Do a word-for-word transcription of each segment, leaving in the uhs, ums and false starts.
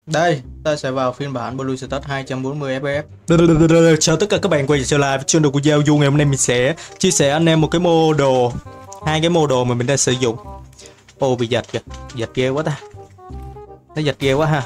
Đây, ta sẽ vào phiên bản BlueStacks hai trăm bốn mươi ép pê ép. Chào tất cả các bạn quay trở lại với channel của Giao Du. Ngày hôm nay mình sẽ chia sẻ anh em một cái mô đồ, hai cái mô đồ mà mình đang sử dụng. Ô bị giật kìa, giật ghê quá ta. Nó giật ghê quá ha.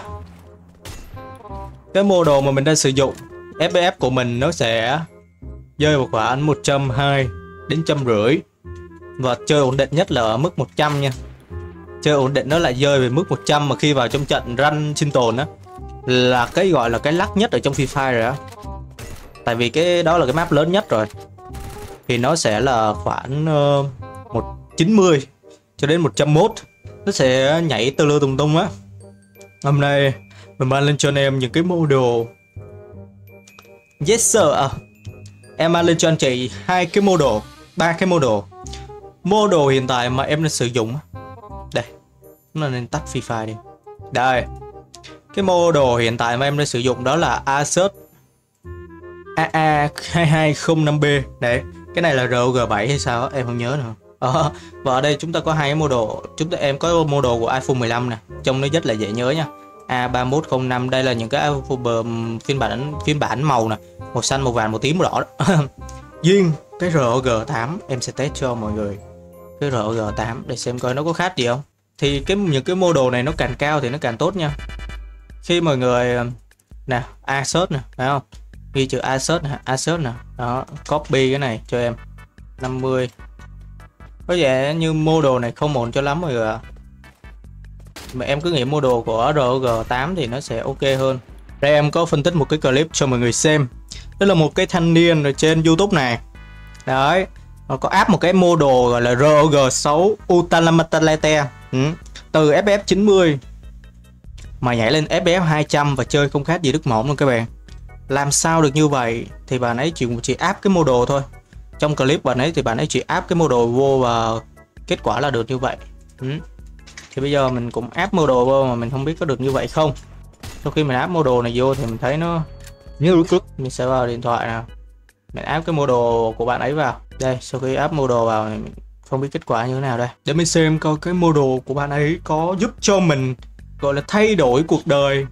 Cái mô đồ mà mình đang sử dụng, ép pê ép của mình nó sẽ rơi vào khoảng một trăm hai mươi đến một trăm rưỡi. Và chơi ổn định nhất là ở mức một trăm nha. Chơi ổn định nó lại rơi về mức một trăm, mà khi vào trong trận run sinh tồn á là cái gọi là cái lắc nhất ở trong Free Fire rồi á. Tại vì cái đó là cái map lớn nhất rồi. Thì nó sẽ là khoảng uh, một trăm chín mươi cho đến một trăm mốt. Nó sẽ nhảy từ lơ tùng tung á. Hôm nay mình mang lên cho anh em những cái mô đồ. Yes sir à. Em mang lên cho anh chị hai cái mô đồ, ba cái mô đồ. Mô đồ hiện tại mà em đang sử dụng đây, nó nên tắt Free Fire đi. Đây, cái mô đồ hiện tại mà em đang sử dụng đó là Asus A A hai hai không năm B. Đấy, cái này là R O G bảy hay sao em không nhớ nữa. Ờ, và ở đây chúng ta có hai cái mô đồ. Chúng ta em có mô đồ của iPhone mười lăm nè, trông nó rất là dễ nhớ nha. A ba một không năm, đây là những cái phiên bản phiên bản màu nè, màu xanh, màu vàng, màu tím, màu đỏ đó. Riêng cái R O G tám em sẽ test cho mọi người cái R O G tám để xem coi nó có khác gì không. Thì cái những cái mô đồ này nó càng cao thì nó càng tốt nha. Khi mọi người nè, Asus nè, phải không? Ghi chữ Asus nè, Asus nè, đó, copy cái này cho em năm mươi. Có vẻ như mô đồ này không ổn cho lắm mọi người ạ. Mà em cứ nghĩ mô đồ của R O G tám thì nó sẽ ok hơn. Đây em có phân tích một cái clip cho mọi người xem. Đó là một cái thanh niên ở trên YouTube này. Đấy, nó có áp một cái mô đồ gọi là R O G sáu Ultimate ừ. Từ ép pê ép chín mươi mà nhảy lên ép pê ép hai trăm và chơi không khác gì đứt mỏng luôn các bạn. Làm sao được như vậy? Thì bạn ấy chỉ chỉ áp cái mô đồ thôi. Trong clip bạn ấy thì bạn ấy chỉ áp cái mô đồ vô và kết quả là được như vậy. ừ. Thì bây giờ mình cũng áp mô đồ vô mà mình không biết có được như vậy không. Sau khi mình áp mô đồ này vô thì mình thấy nó như lúc trước. Mình sẽ vào điện thoại nào, mình áp cái mô đồ của bạn ấy vào. Đây, sau khi áp mô đồ vào thì mình không biết kết quả như thế nào đây. Để mình xem coi cái mô đồ của bạn ấy có giúp cho mình gọi là thay đổi cuộc đời,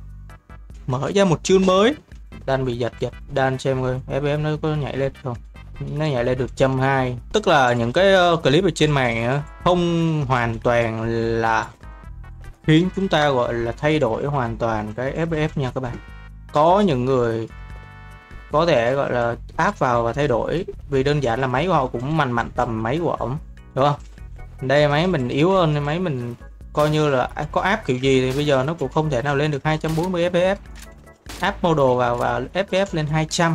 mở ra một chương mới. Đang bị giật giật, đang xem coi ép pê ép nó có nhảy lên không. Nó nhảy lên được một trăm hai mươi. Tức là những cái clip ở trên mạng không hoàn toàn là khiến chúng ta gọi là thay đổi hoàn toàn cái ép pê ép nha các bạn. Có những người có thể gọi là áp vào và thay đổi, vì đơn giản là máy của họ cũng mạnh mạnh tầm máy của ổng, đúng không? Đây máy mình yếu hơn, máy mình coi như là có áp kiểu gì thì bây giờ nó cũng không thể nào lên được hai trăm bốn mươi ép pê ép. Áp mô đồ vào và ép pê ép lên hai trăm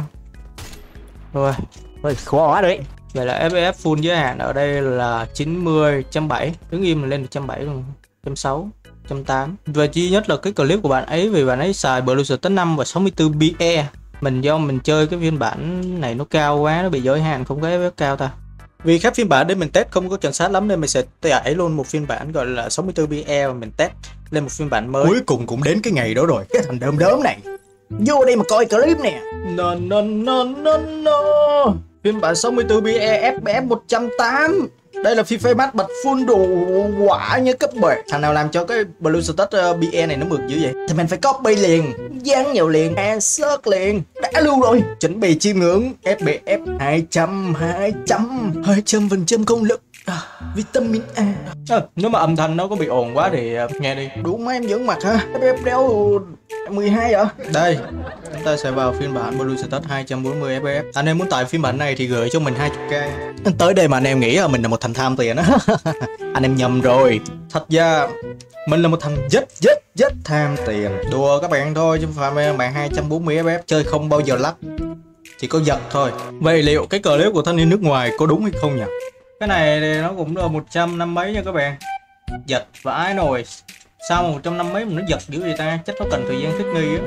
rồi. Ôi, khó quá đấy. Vậy là ép pê ép full giới hạn ở đây là chín mươi, một trăm bảy mươi, đứng im là lên được một trăm bảy mươi luôn, một trăm sáu mươi, một trăm tám mươi. Và chi nhất là cái clip của bạn ấy, vì bạn ấy xài BlueStacks năm và sáu mươi tư bê e. Mình do mình chơi cái phiên bản này nó cao quá, nó bị giới hạn không có ép pê ép cao ta. Vì các phiên bản để mình test không có chuẩn xác lắm nên mình sẽ tải luôn một phiên bản gọi là sáu mươi tư bê e và mình test lên một phiên bản mới. Cuối cùng cũng đến cái ngày đó rồi. Cái thằng đơm đớm này vô đây mà coi clip nè. No no no no no. Phiên bản sáu mươi tư bê e ép pê ép một trăm tám mươi. Đây là FIFA Max bật full đồ quả như các bạn. Thằng nào làm cho cái BlueStacks bê e này nó mượt dữ vậy thì mình phải copy liền, dán nhiều liền, insert liền, đã luôn rồi. Chuẩn bị chiêm ngưỡng ép pê ép hai trăm, hai trăm, hai trăm phần trăm công lực. À, vitamin A. À, nếu mà âm thanh nó có bị ồn quá thì uh, nghe đi. Đủ mấy em dưỡng mặt ha. ép pê ép đeo mười hai vậy. Đây, chúng ta sẽ vào phiên bản BlueStacks hai trăm bốn mươi ép pê ép. Anh em muốn tải phiên bản này thì gửi cho mình hai mươi k. Tới đây mà anh em nghĩ là mình là một thằng tham tiền á. Anh em nhầm rồi. Thật ra mình là một thằng rất rất rất tham tiền. Đùa các bạn thôi chứ không phải bạn hai trăm bốn mươi ép pê ép chơi không bao giờ lắc, chỉ có giật thôi. Vậy liệu cái clip của thanh niên nước ngoài có đúng hay không nhỉ? Cái này thì nó cũng là một trăm năm mấy nha các bạn. Giật vãi nồi. Sao mà một trăm năm mấy mà nó giật dữ vậy ta? Chắc nó cần thời gian thích nghi á.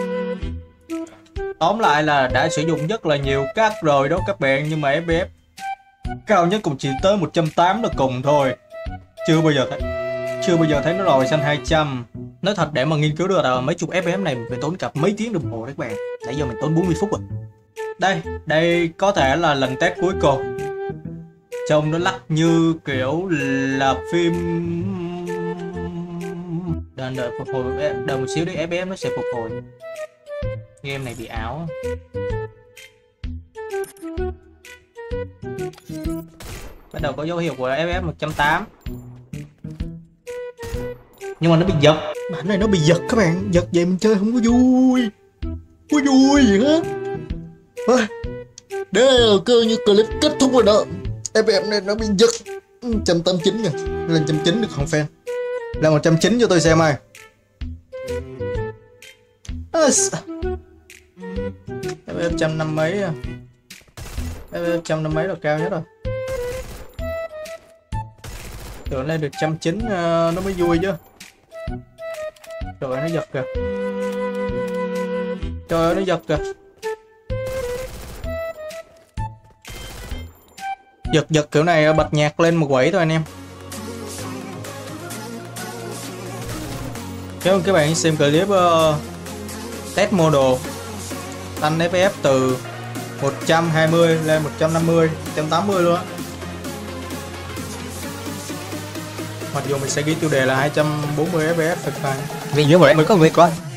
Tóm lại là đã sử dụng rất là nhiều card rồi đó các bạn, nhưng mà ép pê ép cao nhất cũng chỉ tới một trăm tám mươi là cùng thôi. Chưa bao giờ thấy Chưa bao giờ thấy nó lòi xanh hai trăm. Nói thật, để mà nghiên cứu được là mấy chục ép pê ép này mình phải tốn cả mấy tiếng đồng hồ đấy các bạn. Nãy giờ mình tốn bốn mươi phút rồi. Đây, đây có thể là lần test cuối cùng. Trông nó lắc như kiểu là phim Đợi, đợi phục hồi, đợi một xíu đi, ép pê ép nó sẽ phục hồi. Game này bị áo. Bắt đầu có dấu hiệu của ép pê ép một trăm tám. Nhưng mà nó bị giật. Bản này nó bị giật các bạn. Giật vậy mình chơi không có vui. Không có vui gì hết. Thôi, đây cơ như clip kết thúc rồi đó. ép pê ép này nó bị giật. một trăm tám mươi chín kìa. Lên một trăm chín được không fan? Lên một trăm chín cho tôi xem ơi. ép pê ép một trăm năm mấy à. ép pê ép một trăm năm mấy là cao nhất rồi. Tưởng lên được một trăm chín uh, nó mới vui chứ. Trời ơi nó giật kìa. Trời ơi nó giật kìa. Giật giật kiểu này bật nhạc lên một quẩy thôi anh em. Cảm ơn các bạn xem clip uh, test model tăng ép pê ép từ một trăm hai mươi lên một trăm năm mươi, một trăm tám mươi luôn á. Mặc dù mình sẽ ghi tiêu đề là hai trăm bốn mươi ép pê ép thực hành. Vì như vậy mình có việc quá.